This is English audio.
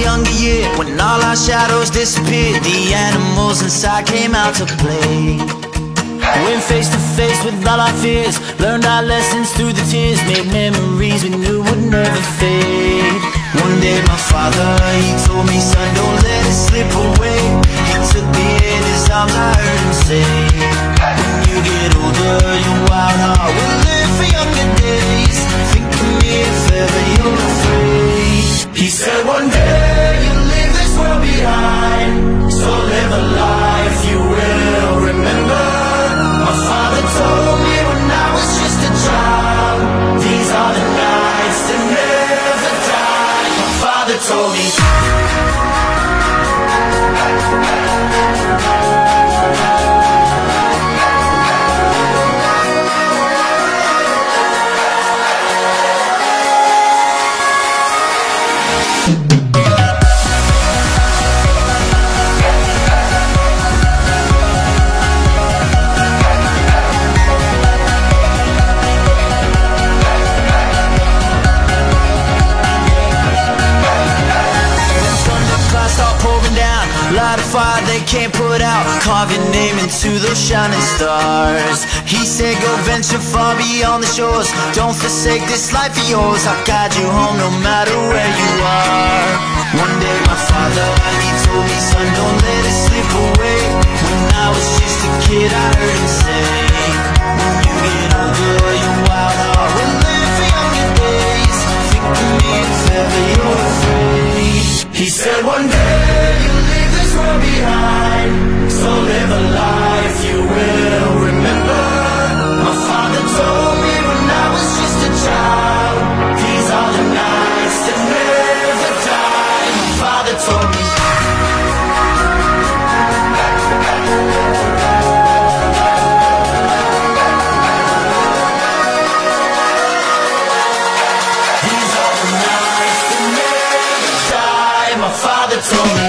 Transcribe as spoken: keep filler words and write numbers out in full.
younger year, when all our shadows disappeared, the animals inside came out to play. Went face to face with all our fears, learned our lessons through the tears, made memories we knew would never fade. One day my father, he told me, son, don't let it slip away. He took me in his arms, I heard him say, when you get older, your wild heart will live for younger days. Think of me if ever you're afraid. He said one day you'll leave this world behind, so live a life you will remember. My father told me when I was just a child, these are the nights that never die. My father told me. Light a fire they can't put out, carve your name into those shining stars. He said go venture far beyond the shores, don't forsake this life of yours. I'll guide you home no matter where you are. One day my father, he told me, son, don't let it slip away. When I was just a kid I heard him say, when you get older your wild heart will live for younger days. Think of me if ever you're afraid. He said one day you'll leave this world behind, so live a life you will remember. My father told me when I was just a child, these are the nights that never die. My father told me. These are the nights that never die. My father told me.